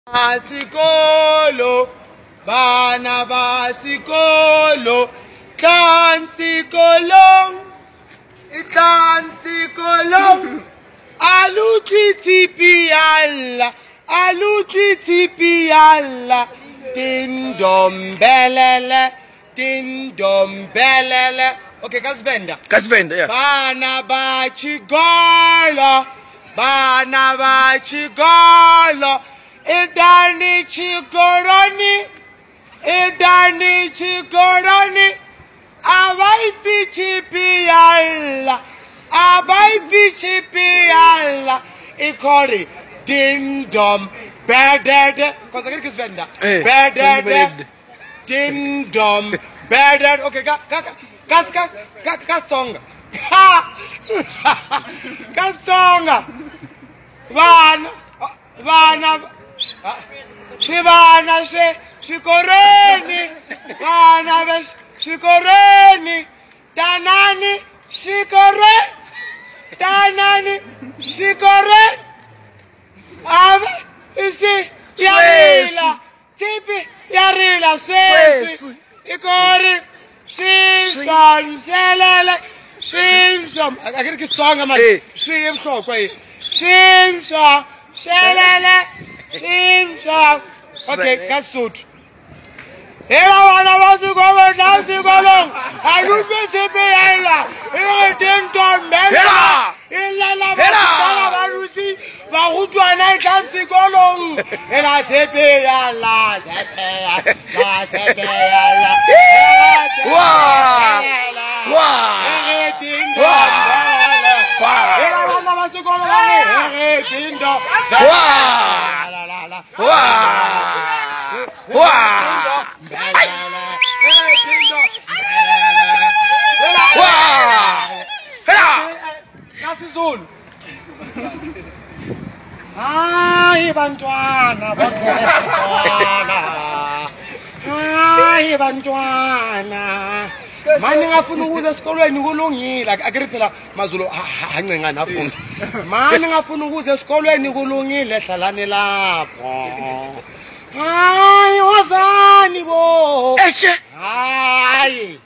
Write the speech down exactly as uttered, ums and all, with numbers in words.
Asikolo, bana basikolo, kansikolong, ikansikolong, alukiti piyala, alukiti piyala, dindom belele, dindom belele. Okay, kasvenda. Kasvenda, yeah. Bana bachigolo, bana bachigolo. Idani chikoroni, idani chikoroni, awai fichi piyala, awai fichi piyala, ikori dindom beded, cosa che svenda? Beded, dindom beded. Okay, ka ka ka ka ka kastonga, kastonga, vana, vana. Shivana she shikoreni, vana shikoreni, tanani shikore, tanani shikore, ava isi yarila, tipi yarila swesi, ikori shimson selele, shimson. Agora que songa mas shimson quay, shimson selele. Shimson. Okay, kasut. Ela wana wasikolo nasikolo. Alupe sepe ela. Ela tento mela. Ela la wasikolo warusi. Warutu anai nasikolo. Ela sepe ela, sepe ela, sepe ela. Wow! Wow! Ela tento mela. Ela wana wasikolo wale. Ela tento. Wow! Wow! Wow! Kasizulu. Hayi bantwana, bantwana. Hayi bantwana. Mani ngafuna ukuza esikolweni kulungile, akiri phela maZulu hancenga nafuna. Mani ngafuna ukuza esikolweni kulungile, hlalani lapho. Hayi wazani bo. Eshe. Hayi.